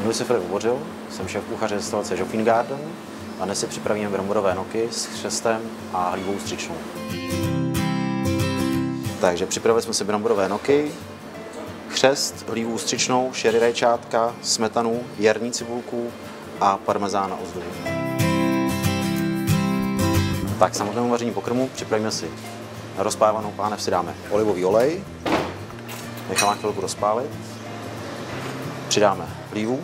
Jmenuji se Filip Ubořil, jsem šéf kuchaře restaurace Joffin Garden a dnes si připravíme bramborové noky s chřestem a hlívou střičnou. Takže připravili jsme si bramborové noky, chřest, hlívu střičnou, sherry rajčátka, smetanu, jarní cibulku a parmezán na ozdobu. Tak k samotnému vaření pokrmu připravíme si na rozpálenou pánev si dáme olivový olej, necháme chvilku rozpálit, přidáme hlívu,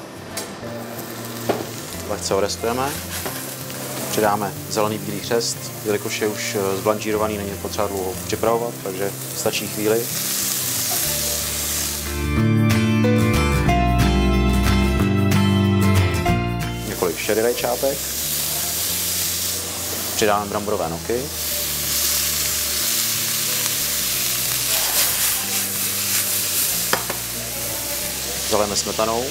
lehce orestujeme, přidáme zelený bílý chřest, jelikož je už zblanžírovaný, není potřeba dlouho připravovat, takže stačí chvíli. Několik sherry rajčátek, přidáme bramborové noky, zalijeme smetanou,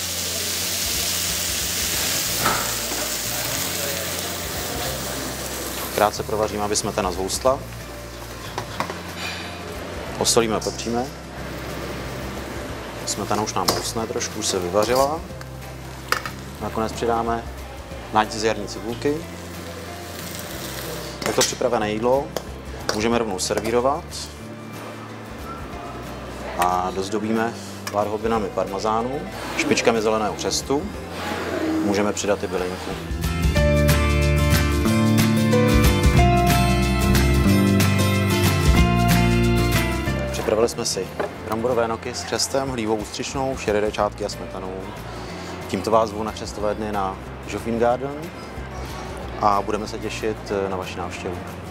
krátce provaříme, aby smetana zhoustla, osolíme a popříme, smetana už nám houstne, trošku už se vyvařila, nakonec přidáme nátěz z jarní cibulky. Takto připravené jídlo můžeme rovnou servírovat a dozdobíme pár hodinami parmezánu, špičkami zeleného chřestu, můžeme přidat i bylinku. Připravili jsme si bramborové noky s chřestem, hlívou střičnou, sherry rajčátky a smetanou. Tímto vás zvu na křestové dny na Joffin Garden a budeme se těšit na vaši návštěvu.